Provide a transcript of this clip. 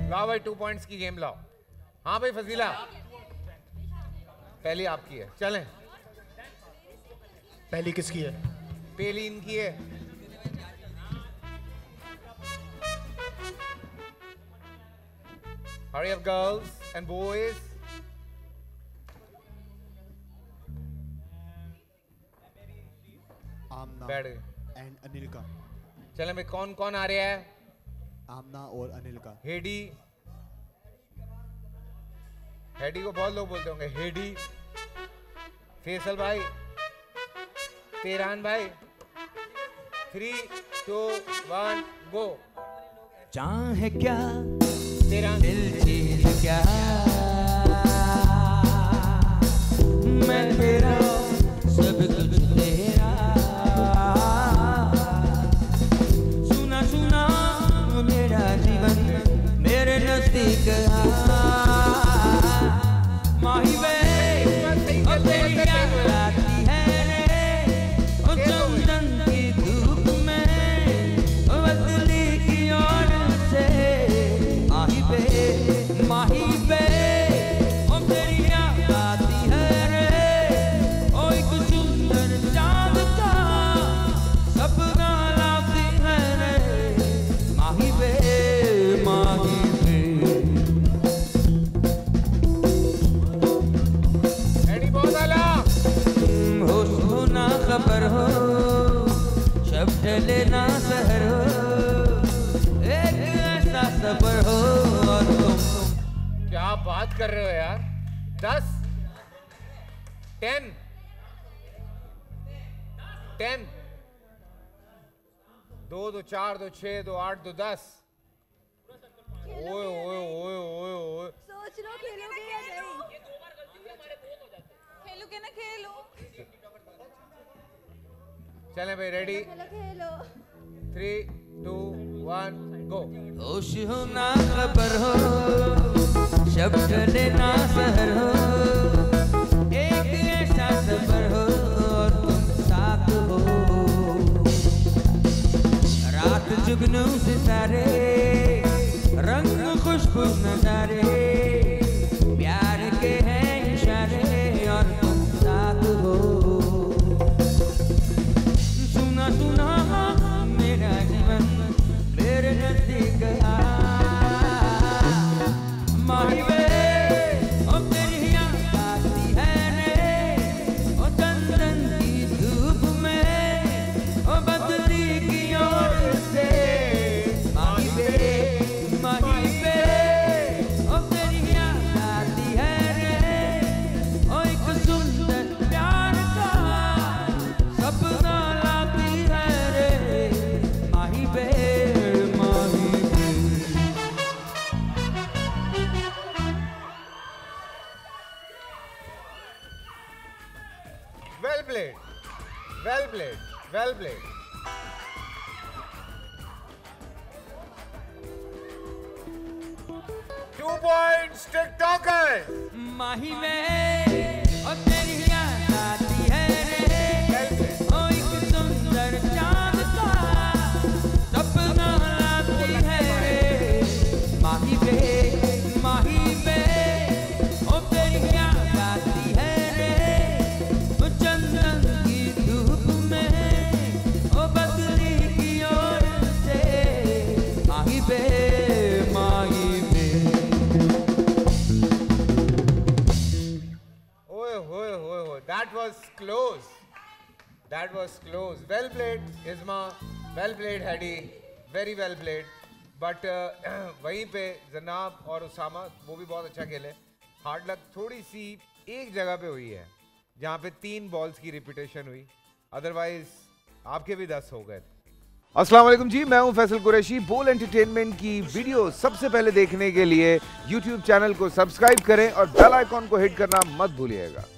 लाओ भाई 2 पॉइंट्स की गेम लाओ। हाँ भाई फजीला, पहली आपकी है, चलें। पहली किसकी है? पहली इनकी है। Hurry up girls and boys. आमना बैठ गए एंड अनिल का। चलें भाई, कौन कौन आ रहा है? आमना और अनिल का। हेडी, हेडी को बहुत लोग बोलते होंगे हेडी। फैसल भाई, तेरान भाई, 3, 2, 1 गो। चाहे क्या तेरान, दिल चीज क्या, मैं तेरा सब कुछ तेरा। सुना सुना मेरा जीवन मेरे नजदीक आ। माही वे और तेरी याद आती है रे, और चंदन की धूप में बदली की ओर से। माही वे और तेरी याद आती है रे, ओ एक सुंदर चांद का सपना लाती है रे। माही वे हेडी बहुत आला। होश हो ना खबर हो, शब्द लेना सहर हो, एक ऐसा सफर हो और तुम। क्या बात कर रहे हो यार? 10, 10, 10, 2, 2, 4, 2, 6, 2, 8, 2, 10। ओए ओए ओए ओए ओए, सोच लो खेलोगे या नहीं? खेलोगे ना? खेलो चलें भाई, रेडी? खेलो खेलो। 3, 2, 1 गो। होश हो ना खबर हो, शब्द लेना सहर हो, एक ऐसा सफर हो और तुम साथ हो। रात जुगनू सितारे, रंग खुशबू नजारे, प्यार के हैं इशारे और तुम साथ हो। सुना सुना मेरा जीवन मेरे नजदीक आ। माही वे और तेरी याद आती है रे, ओ चंदन की धूप में ओ बदली की ओर से। माही वे और तेरी याद आती है रे, ओ एक सुंदर प्यार का सपना लाती है रे। माही वे Well played, well played, well played. Two points, TikTokers. माही में और तेरी याद आती है रे, ओ एक सुंदर चांद का सपना लाती है रे। माही में और तेरी याद आती है रे, ओ चंदन की धूप में ओ बदली की ओर से। माही में That was close. That was close. Well played, Isma. Well played, Hedy. Very well played. But वहीं पे जनाब और उसामा वो भी बहुत अच्छा खेले। हार्ड लक थोड़ी सी एक जगह पे हुई है जहाँ पे 3 बॉल्स की रिपीटेशन हुई, अदरवाइज आपके भी 10 हो गए। अस्सलाम वालेकुम जी, मैं हूं फैसल कुरैशी। बोल एंटरटेनमेंट की वीडियो सबसे पहले देखने के लिए YouTube चैनल को सब्सक्राइब करें और बेल आइकॉन को हिट करना मत भूलिएगा।